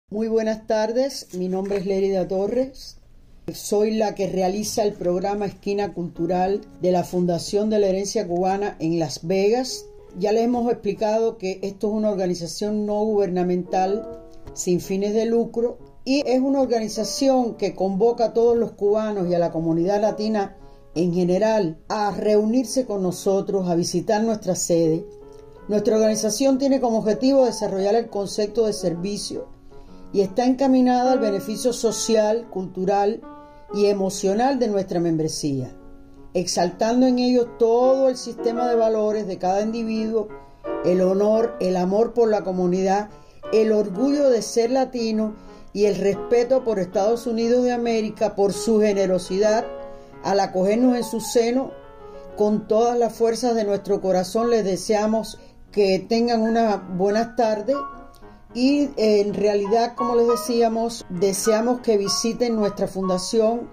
Muy buenas tardes, mi nombre es Lérida Torres. Soy la que realiza el programa Esquina Cultural de la Fundación de la Herencia Cubana en Las Vegas. Ya les hemos explicado que esto es una organización no gubernamental sin fines de lucro y es una organización que convoca a todos los cubanos y a la comunidad latina en general a reunirse con nosotros, a visitar nuestra sede. Nuestra organización tiene como objetivo desarrollar el concepto de servicio y está encaminada al beneficio social, cultural y emocional de nuestra membresía, exaltando en ello todo el sistema de valores de cada individuo, el honor, el amor por la comunidad, el orgullo de ser latino y el respeto por Estados Unidos de América, por su generosidad al acogernos en su seno. Con todas las fuerzas de nuestro corazón les deseamos que tengan una buena tarde y en realidad, como les decíamos, deseamos que visiten nuestra fundación,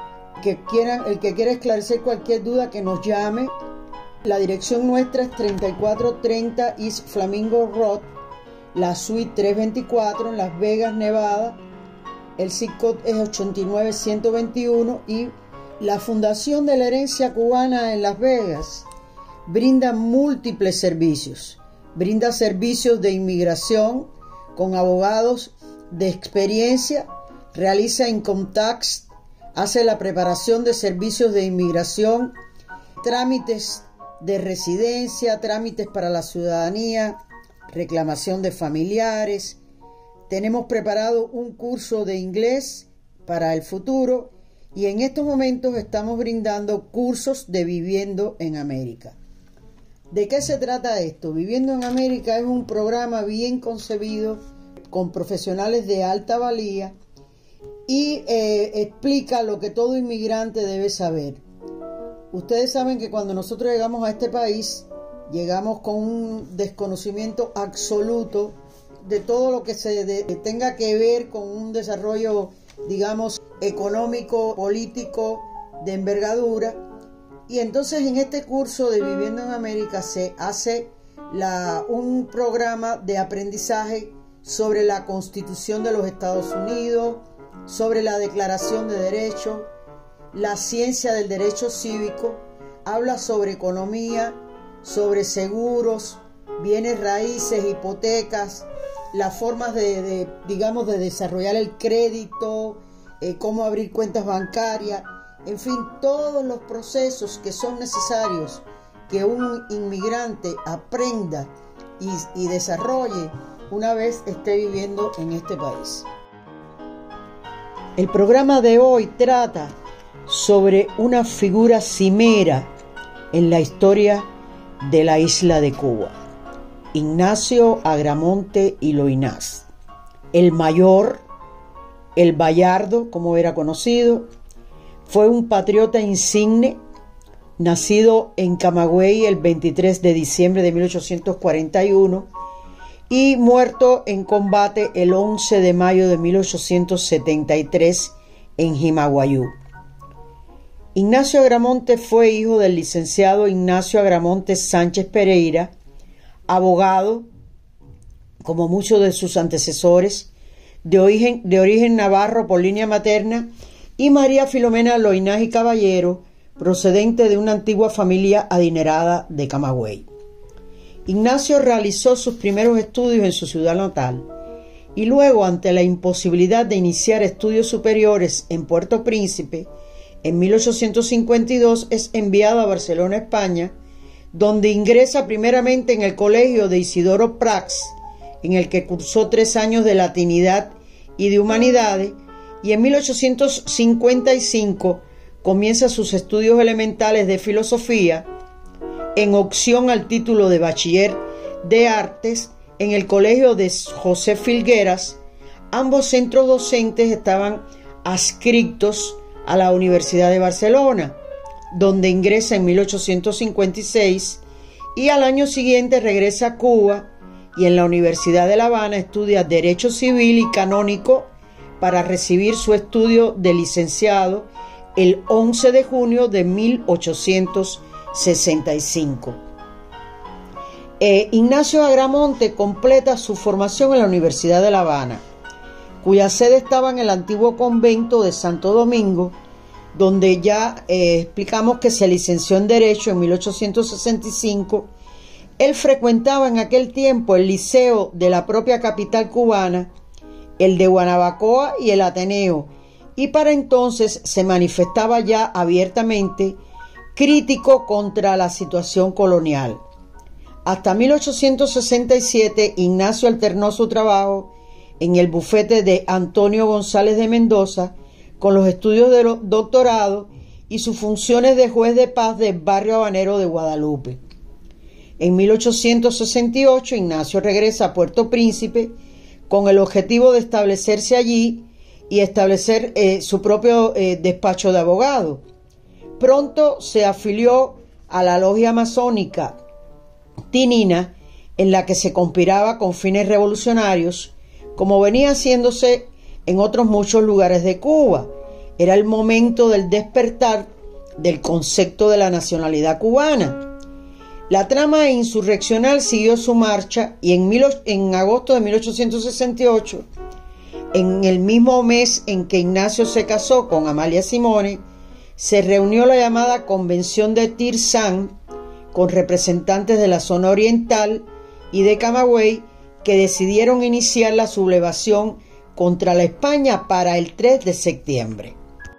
el que quiera esclarecer cualquier duda que nos llame. La dirección nuestra es 3430 East Flamingo Road, la suite 324 en Las Vegas, Nevada. El zip code es 89121 y la Fundación de la Herencia Cubana en Las Vegas brinda múltiples servicios. Brinda servicios de inmigración con abogados de experiencia, realiza income tax, hace la preparación de servicios de inmigración, trámites de residencia, trámites para la ciudadanía, reclamación de familiares. Tenemos preparado un curso de inglés para el futuro y en estos momentos estamos brindando cursos de Viviendo en América. ¿De qué se trata esto? Viviendo en América es un programa bien concebido con profesionales de alta valía y explica lo que todo inmigrante debe saber. Ustedes saben que cuando nosotros llegamos a este país, llegamos con un desconocimiento absoluto de todo lo que tenga que ver con un desarrollo, digamos, económico, político, de envergadura. Y entonces en este curso de Viviendo en América se hace un programa de aprendizaje sobre la Constitución de los Estados Unidos, sobre la Declaración de Derechos, la ciencia del derecho cívico, habla sobre economía, sobre seguros, bienes raíces, hipotecas, las formas de desarrollar el crédito, cómo abrir cuentas bancarias. En fin, todos los procesos que son necesarios que un inmigrante aprenda y desarrolle una vez esté viviendo en este país. El programa de hoy trata sobre una figura cimera en la historia de la isla de Cuba, Ignacio Agramonte y Loynaz, el mayor, el Bayardo, como era conocido. Fue un patriota insigne, nacido en Camagüey el 23 de diciembre de 1841 y muerto en combate el 11 de mayo de 1873 en Jimaguayú. Ignacio Agramonte fue hijo del licenciado Ignacio Agramonte Sánchez Pereira, abogado, como muchos de sus antecesores, de origen navarro por línea materna, y María Filomena Loynaz y Caballero, procedente de una antigua familia adinerada de Camagüey. Ignacio realizó sus primeros estudios en su ciudad natal y luego, ante la imposibilidad de iniciar estudios superiores en Puerto Príncipe, en 1852 es enviado a Barcelona, España, donde ingresa primeramente en el colegio de Isidoro Prats, en el que cursó 3 años de latinidad y de humanidades, y en 1855 comienza sus estudios elementales de filosofía en opción al título de bachiller de artes en el colegio de José Filgueras. Ambos centros docentes estaban adscritos a la Universidad de Barcelona, donde ingresa en 1856 y al año siguiente regresa a Cuba y en la Universidad de La Habana estudia Derecho Civil y Canónico para recibir su estudio de licenciado el 11 de junio de 1865. Ignacio Agramonte completa su formación en la Universidad de La Habana, cuya sede estaba en el antiguo convento de Santo Domingo, donde ya explicamos que se licenció en Derecho en 1865. Él frecuentaba en aquel tiempo el liceo de la propia capital cubana, el de Guanabacoa y el Ateneo, y para entonces se manifestaba ya abiertamente crítico contra la situación colonial. Hasta 1867, Ignacio alternó su trabajo en el bufete de Antonio González de Mendoza con los estudios de doctorado y sus funciones de juez de paz del barrio habanero de Guadalupe. En 1868, Ignacio regresa a Puerto Príncipe con el objetivo de establecerse allí y establecer su propio despacho de abogado. Pronto se afilió a la logia masónica Tinina, en la que se conspiraba con fines revolucionarios, como venía haciéndose en otros muchos lugares de Cuba. Era el momento del despertar del concepto de la nacionalidad cubana. La trama insurreccional siguió su marcha y en agosto de 1868, en el mismo mes en que Ignacio se casó con Amalia Simone, se reunió la llamada Convención de Tirsan con representantes de la zona oriental y de Camagüey, que decidieron iniciar la sublevación contra la España para el 3 de septiembre.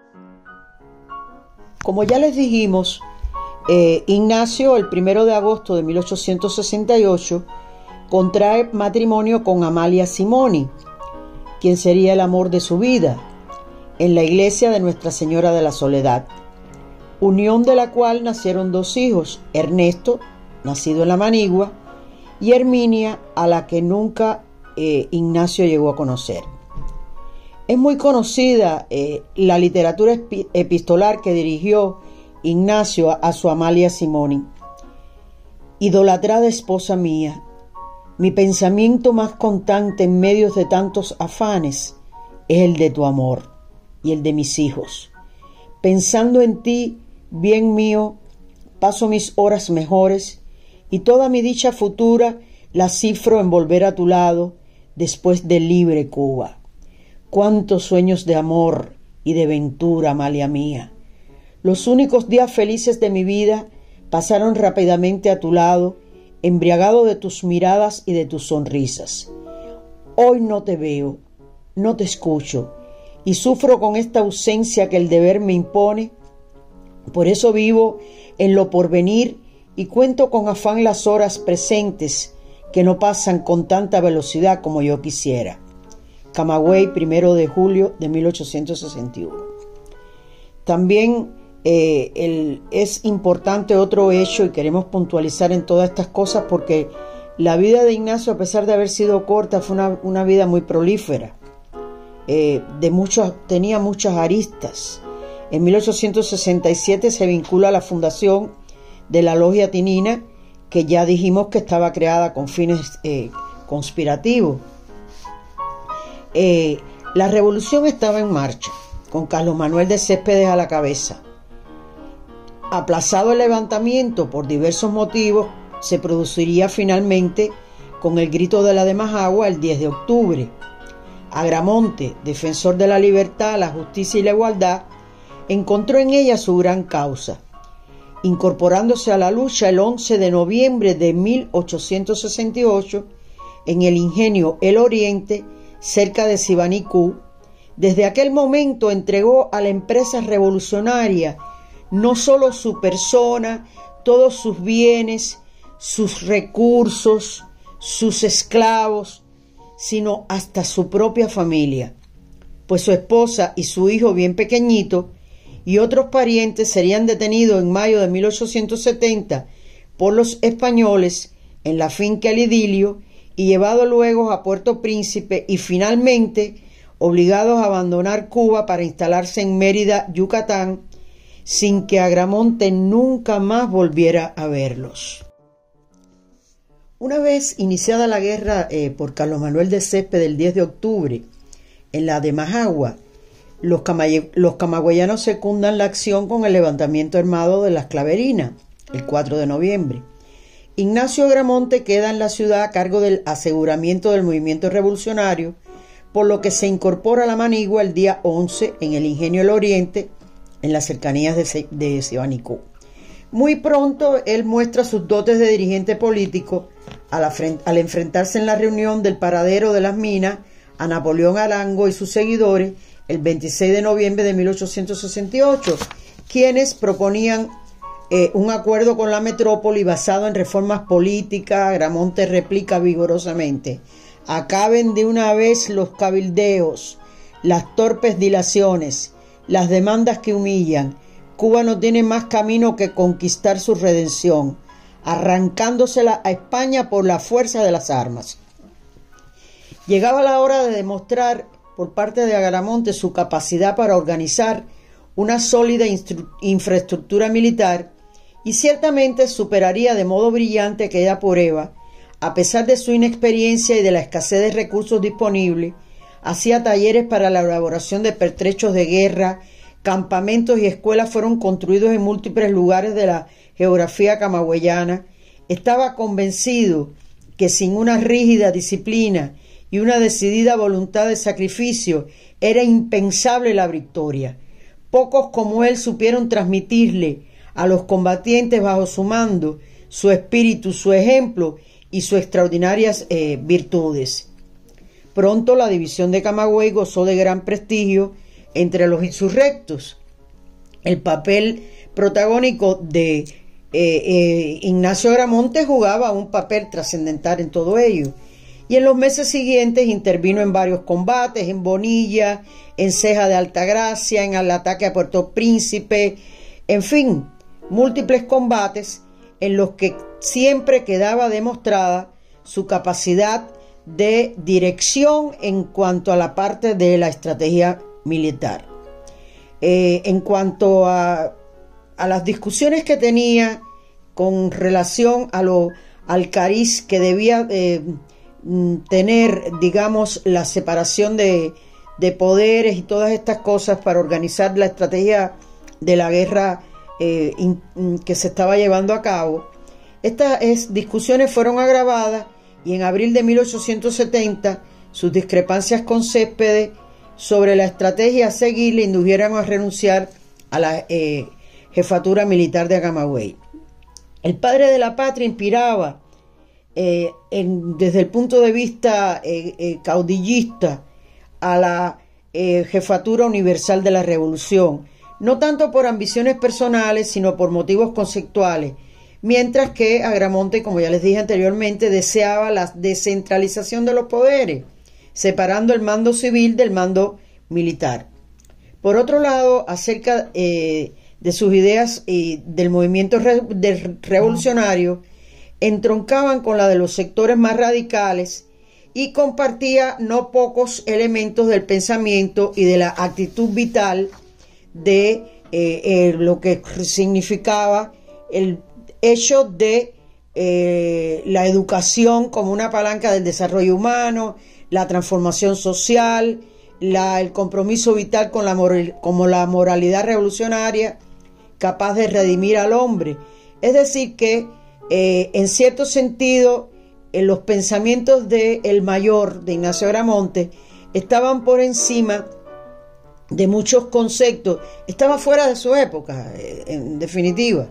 Como ya les dijimos, Ignacio, el 1 de agosto de 1868, contrae matrimonio con Amalia Simoni, quien sería el amor de su vida, en la iglesia de Nuestra Señora de la Soledad, unión de la cual nacieron dos hijos, Ernesto, nacido en La Manigua, y Herminia, a la que nunca Ignacio llegó a conocer. Es muy conocida la literatura epistolar que dirigió Ignacio a su Amalia Simoni. Idolatrada esposa mía, mi pensamiento más constante en medio de tantos afanes es el de tu amor y el de mis hijos. Pensando en ti, bien mío, paso mis horas mejores y toda mi dicha futura la cifro en volver a tu lado después de libre Cuba. Cuántos sueños de amor y de ventura, Amalia mía. Los únicos días felices de mi vida pasaron rápidamente a tu lado, embriagado de tus miradas y de tus sonrisas. Hoy no te veo, no te escucho, y sufro con esta ausencia que el deber me impone. Por eso vivo en lo porvenir y cuento con afán las horas presentes que no pasan con tanta velocidad como yo quisiera. Camagüey, 1 de julio de 1861. También es importante otro hecho, y queremos puntualizar en todas estas cosas porque la vida de Ignacio, a pesar de haber sido corta, fue una vida muy prolífera. Tenía muchas aristas. En 1867 se vincula a la fundación de la Logia Tinina, que ya dijimos que estaba creada con fines conspirativos. La revolución estaba en marcha, con Carlos Manuel de Céspedes a la cabeza. Aplazado el levantamiento por diversos motivos, se produciría finalmente con el grito de la de Majagua el 10 de octubre. Agramonte, defensor de la libertad, la justicia y la igualdad, encontró en ella su gran causa, incorporándose a la lucha el 11 de noviembre de 1868 en el ingenio El Oriente, cerca de Sibanicú. Desde aquel momento entregó a la empresa revolucionaria no solo su persona, todos sus bienes, sus recursos, sus esclavos, sino hasta su propia familia, pues su esposa y su hijo bien pequeñito y otros parientes serían detenidos en mayo de 1870 por los españoles en la finca El Idilio y llevados luego a Puerto Príncipe y finalmente obligados a abandonar Cuba para instalarse en Mérida, Yucatán, sin que Agramonte nunca más volviera a verlos. Una vez iniciada la guerra por Carlos Manuel de Céspedes el 10 de octubre, en la de Majagua, los camagüeyanos secundan la acción con el levantamiento armado de las Claverinas, el 4 de noviembre. Ignacio Agramonte queda en la ciudad a cargo del aseguramiento del movimiento revolucionario por lo que se incorpora a la manigua el día 11 en el Ingenio del Oriente, en las cercanías de Sibanicó. Muy pronto él muestra sus dotes de dirigente político al enfrentarse en la reunión del paradero de las minas a Napoleón Arango y sus seguidores el 26 de noviembre de 1868, quienes proponían un acuerdo con la metrópoli basado en reformas políticas. Agramonte replica vigorosamente: acaben de una vez los cabildeos, las torpes dilaciones, las demandas que humillan. Cuba no tiene más camino que conquistar su redención, arrancándosela a España por la fuerza de las armas. Llegaba la hora de demostrar por parte de Agramonte su capacidad para organizar una sólida infraestructura militar, y ciertamente superaría de modo brillante aquella prueba. A pesar de su inexperiencia y de la escasez de recursos disponibles, hacía talleres para la elaboración de pertrechos de guerra. Campamentos y escuelas fueron construidos en múltiples lugares de la geografía camagüeyana. Estaba convencido que sin una rígida disciplina y una decidida voluntad de sacrificio era impensable la victoria. Pocos como él supieron transmitirle a los combatientes bajo su mando su espíritu, su ejemplo y sus extraordinarias virtudes. Pronto la división de Camagüey gozó de gran prestigio entre los insurrectos. El papel protagónico de Ignacio Agramonte jugaba un papel trascendental en todo ello, y en los meses siguientes intervino en varios combates, en Bonilla, en Ceja de Altagracia, en el ataque a Puerto Príncipe, en fin, múltiples combates en los que siempre quedaba demostrada su capacidad de dirección en cuanto a la parte de la estrategia militar. En cuanto a las discusiones que tenía con relación al cariz que debía tener, digamos, la separación de poderes y todas estas cosas para organizar la estrategia de la guerra que se estaba llevando a cabo, estas discusiones fueron agravadas, y en abril de 1870 sus discrepancias con Céspedes sobre la estrategia a seguir le indujeron a renunciar a la jefatura militar de Camagüey. El padre de la patria inspiraba desde el punto de vista caudillista a la jefatura universal de la revolución, no tanto por ambiciones personales, sino por motivos conceptuales, mientras que Agramonte, como ya les dije anteriormente, deseaba la descentralización de los poderes, separando el mando civil del mando militar. Por otro lado, acerca de sus ideas y del movimiento revolucionario, entroncaban con la de los sectores más radicales y compartía no pocos elementos del pensamiento y de la actitud vital de lo que significaba el hecho de la educación como una palanca del desarrollo humano, la transformación social, el compromiso vital con la moralidad revolucionaria capaz de redimir al hombre. Es decir que en cierto sentido los pensamientos del mayor, de Ignacio Agramonte, estaban por encima de muchos conceptos, estaba fuera de su época, en definitiva.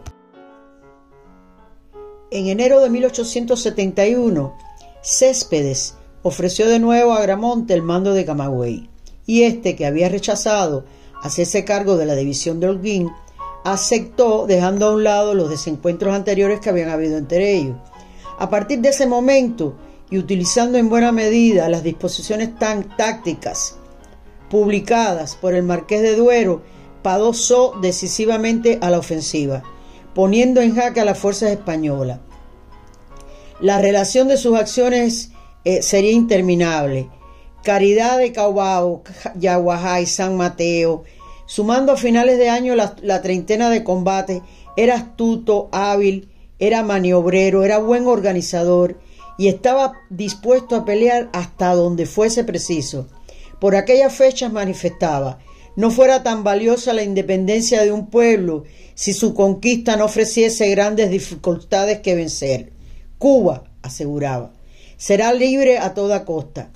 En enero de 1871, Céspedes ofreció de nuevo a Agramonte el mando de Camagüey, y este, que había rechazado hacerse cargo de la división de Holguín, aceptó, dejando a un lado los desencuentros anteriores que habían habido entre ellos. A partir de ese momento, y utilizando en buena medida las disposiciones tan tácticas publicadas por el Marqués de Duero, pasó decisivamente a la ofensiva, poniendo en jaque a las fuerzas españolas. La relación de sus acciones sería interminable. Caridad de Caubao, Yaguajá y San Mateo, sumando a finales de año la treintena de combates, era astuto, hábil, era maniobrero, era buen organizador y estaba dispuesto a pelear hasta donde fuese preciso. Por aquellas fechas manifestaba: no fuera tan valiosa la independencia de un pueblo si su conquista no ofreciese grandes dificultades que vencer. Cuba, aseguraba, será libre a toda costa.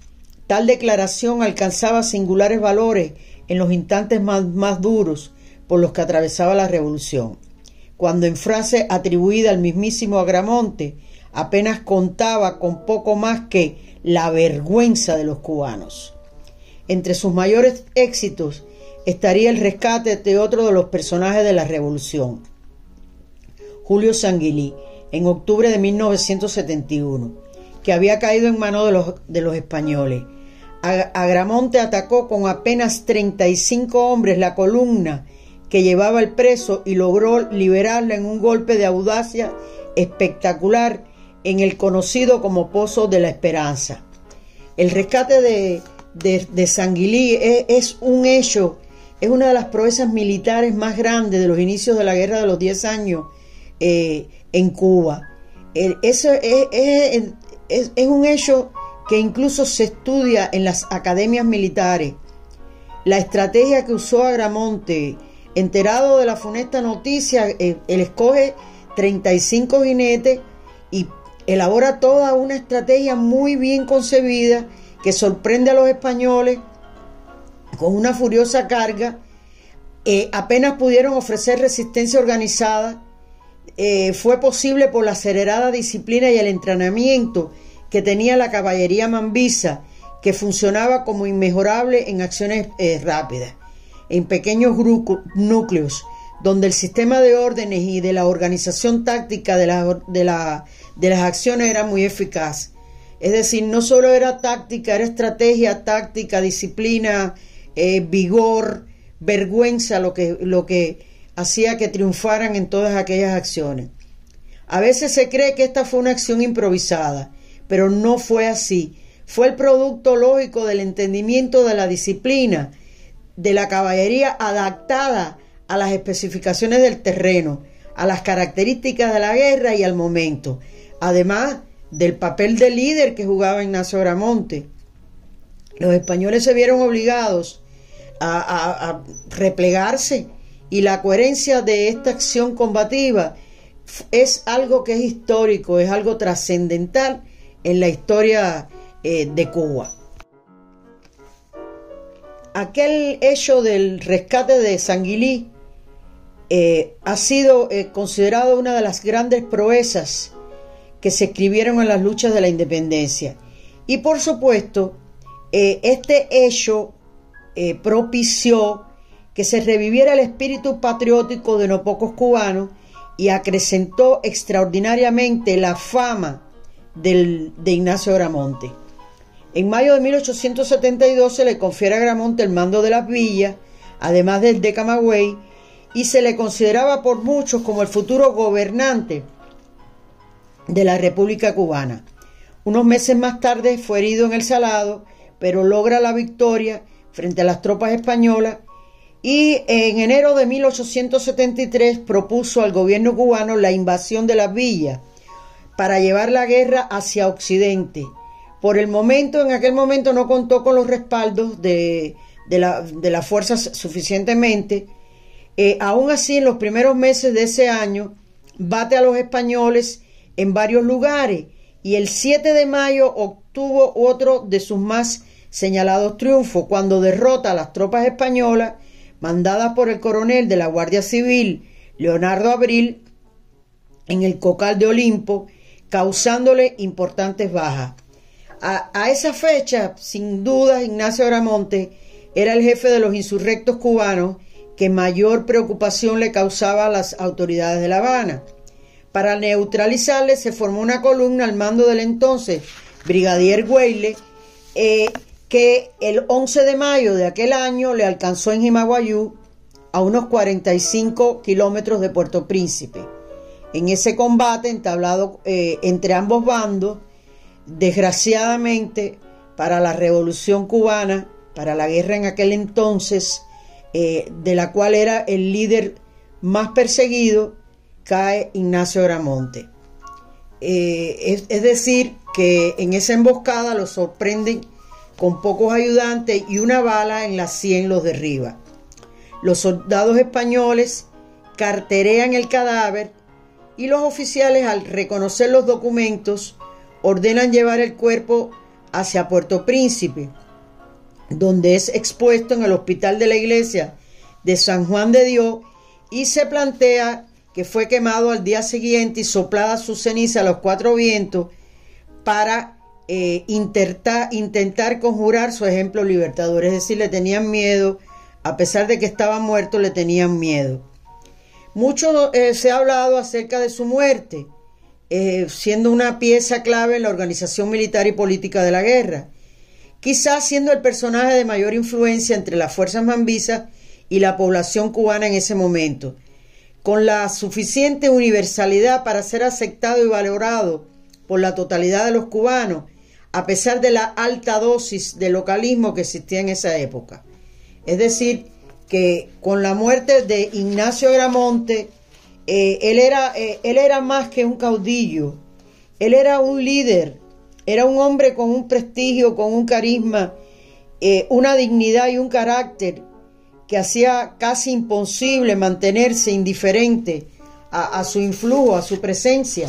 Tal declaración alcanzaba singulares valores en los instantes más duros por los que atravesaba la revolución, cuando en frase atribuida al mismísimo Agramonte apenas contaba con poco más que la vergüenza de los cubanos. Entre sus mayores éxitos estaría el rescate de otro de los personajes de la revolución, Julio Sanguilí, en octubre de 1971, que había caído en manos de los españoles. Agramonte atacó con apenas 35 hombres la columna que llevaba el preso y logró liberarla en un golpe de audacia espectacular en el conocido como Pozo de la Esperanza. El rescate de Sanguilí es un hecho, es una de las proezas militares más grandes de los inicios de la Guerra de los 10 años en Cuba. Eso es un hecho que incluso se estudia en las academias militares. La estrategia que usó Agramonte, enterado de la funesta noticia, él escoge 35 jinetes y elabora toda una estrategia muy bien concebida que sorprende a los españoles con una furiosa carga. Apenas pudieron ofrecer resistencia organizada. Fue posible por la acelerada disciplina y el entrenamiento que tenía la caballería mambisa, que funcionaba como inmejorable en acciones rápidas, en pequeños núcleos, donde el sistema de órdenes y de la organización táctica de las acciones era muy eficaz. Es decir, no solo era táctica, era estrategia, táctica, disciplina, vigor, vergüenza, lo que hacía que triunfaran en todas aquellas acciones. A veces se cree que esta fue una acción improvisada, pero no fue así. Fue el producto lógico del entendimiento de la disciplina de la caballería adaptada a las especificaciones del terreno, a las características de la guerra y al momento, además del papel de líder que jugaba Ignacio Agramonte. Los españoles se vieron obligados a replegarse, y la coherencia de esta acción combativa es algo que es histórico, es algo trascendental en la historia de Cuba. Aquel hecho del rescate de Sanguilí ha sido considerado una de las grandes proezas que se escribieron en las luchas de la independencia. Y por supuesto, este hecho propició que se reviviera el espíritu patriótico de no pocos cubanos y acrecentó extraordinariamente la fama de Ignacio Agramonte. En mayo de 1872 se le confiere a Agramonte el mando de las villas, además del de Camagüey, y se le consideraba por muchos como el futuro gobernante de la República Cubana. Unos meses más tarde fue herido en el Salado, pero logra la victoria frente a las tropas españolas, y en enero de 1873 propuso al gobierno cubano la invasión de las villas para llevar la guerra hacia Occidente. En aquel momento no contó con los respaldos de las fuerzas suficientemente. Aún así, en los primeros meses de ese año, bate a los españoles en varios lugares y el 7 de mayo obtuvo otro de sus más señalados triunfos, cuando derrota a las tropas españolas mandadas por el coronel de la Guardia Civil, Leonardo Abril, en el Cocal de Olimpo, causándole importantes bajas. A esa fecha, sin duda, Ignacio Agramonte era el jefe de los insurrectos cubanos que mayor preocupación le causaba a las autoridades de La Habana. Para neutralizarle se formó una columna al mando del entonces brigadier Güeyle, que el 11 de mayo de aquel año le alcanzó en Jimaguayú, a unos 45 kilómetros de Puerto Príncipe. En ese combate entablado entre ambos bandos, desgraciadamente para la Revolución Cubana, para la guerra en aquel entonces, de la cual era el líder más perseguido, cae Ignacio Agramonte. Es decir, que en esa emboscada lo sorprenden con pocos ayudantes y una bala en la sien los derriba. Los soldados españoles carterean el cadáver y los oficiales, al reconocer los documentos, ordenan llevar el cuerpo hacia Puerto Príncipe, donde es expuesto en el hospital de la iglesia de San Juan de Dios, y se plantea que fue quemado al día siguiente y soplada su ceniza a los cuatro vientos para intentar conjurar su ejemplo libertador. Es decir, le tenían miedo, a pesar de que estaba muerto, le tenían miedo. Mucho se ha hablado acerca de su muerte, siendo una pieza clave en la organización militar y política de la guerra, quizás siendo el personaje de mayor influencia entre las fuerzas mambisas y la población cubana en ese momento, con la suficiente universalidad para ser aceptado y valorado por la totalidad de los cubanos, a pesar de la alta dosis de localismo que existía en esa época. Es decir, que con la muerte de Ignacio Agramonte, él era más que un caudillo, él era un líder, era un hombre con un prestigio, con un carisma, una dignidad y un carácter que hacía casi imposible mantenerse indiferente a su influjo, a su presencia.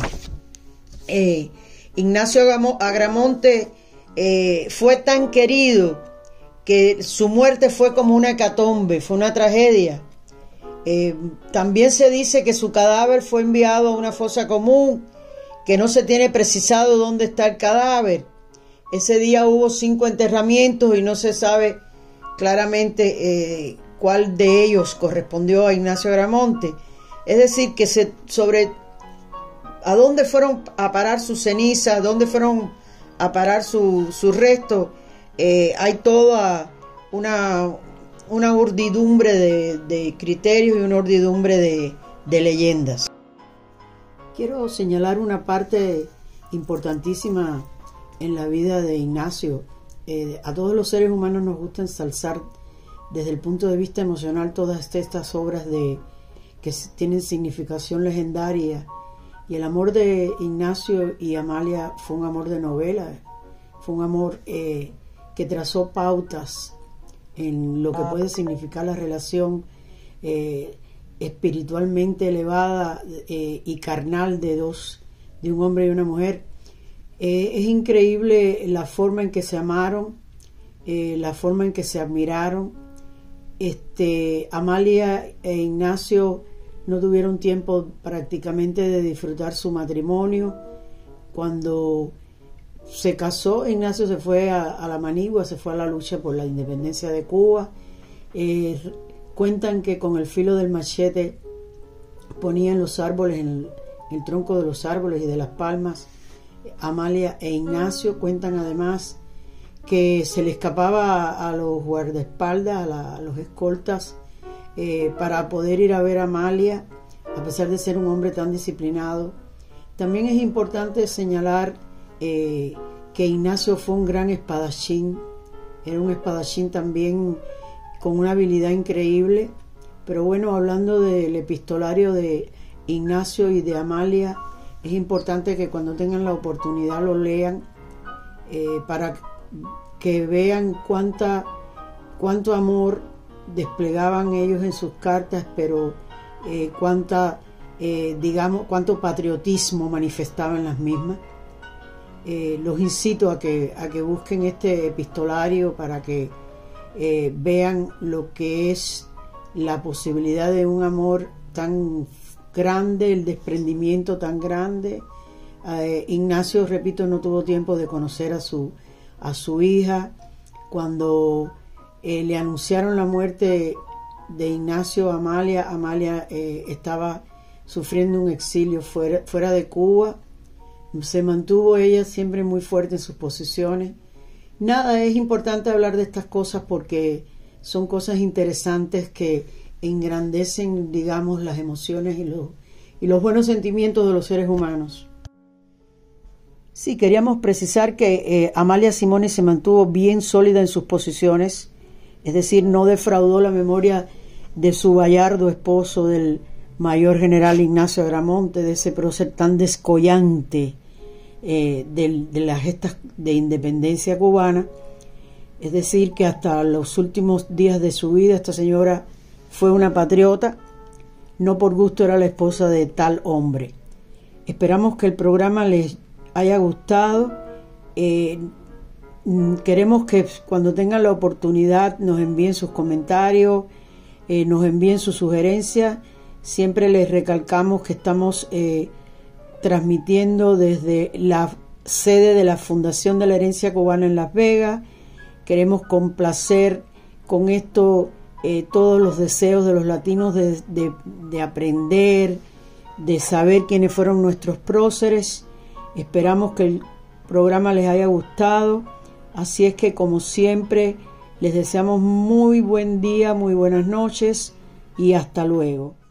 Ignacio Agramonte fue tan querido que su muerte fue como una hecatombe, fue una tragedia. También se dice que su cadáver fue enviado a una fosa común, que no se tiene precisado dónde está el cadáver. Ese día hubo 5 enterramientos y no se sabe claramente cuál de ellos correspondió a Ignacio Agramonte. Es decir, que sobre a dónde fueron a parar sus cenizas, dónde fueron a parar sus restos, hay toda una urdidumbre de criterios y una urdidumbre de leyendas. Quiero señalar una parte importantísima en la vida de Ignacio. A todos los seres humanos nos gusta ensalzar desde el punto de vista emocional todas estas obras que tienen significación legendaria, y el amor de Ignacio y Amalia fue un amor de novela, fue un amor que trazó pautas en lo que puede significar la relación espiritualmente elevada y carnal de un hombre y una mujer. Es increíble la forma en que se amaron, la forma en que se admiraron. Amalia e Ignacio no tuvieron tiempo prácticamente de disfrutar su matrimonio. Cuando se casó, Ignacio se fue a la manigua, se fue a la lucha por la independencia de Cuba. Cuentan que con el filo del machete ponían los árboles, en el tronco de los árboles y de las palmas, Amalia e Ignacio. Cuentan además que se le escapaba a los guardaespaldas, a los escoltas, para poder ir a ver a Amalia, a pesar de ser un hombre tan disciplinado. También es importante señalar que Ignacio fue un gran espadachín, era un espadachín también con una habilidad increíble. Pero bueno, hablando del epistolario de Ignacio y de Amalia, es importante que cuando tengan la oportunidad lo lean, para que vean cuánto amor desplegaban ellos en sus cartas, pero cuánto patriotismo manifestaban las mismas. Los incito a que busquen este epistolario para que vean lo que es la posibilidad de un amor tan grande, el desprendimiento tan grande. Ignacio, repito, no tuvo tiempo de conocer a su hija. Cuando le anunciaron la muerte de Ignacio a Amalia estaba sufriendo un exilio fuera de Cuba. Se mantuvo ella siempre muy fuerte en sus posiciones. Nada, es importante hablar de estas cosas porque son cosas interesantes que engrandecen, digamos, las emociones y los buenos sentimientos de los seres humanos. Sí, queríamos precisar que Amalia Simone se mantuvo bien sólida en sus posiciones, es decir, no defraudó la memoria de su gallardo esposo, del mayor general Ignacio Agramonte, de ese prócer tan descollante de las gestas de independencia cubana. Es decir, que hasta los últimos días de su vida esta señora fue una patriota, no por gusto era la esposa de tal hombre. Esperamos que el programa les haya gustado. Queremos que cuando tengan la oportunidad nos envíen sus comentarios, nos envíen sus sugerencias. Siempre les recalcamos que estamos transmitiendo desde la sede de la Fundación de la Herencia Cubana en Las Vegas. Queremos complacer con esto todos los deseos de los latinos de aprender, de saber quiénes fueron nuestros próceres. Esperamos que el programa les haya gustado. Así es que, como siempre, les deseamos muy buen día, muy buenas noches y hasta luego.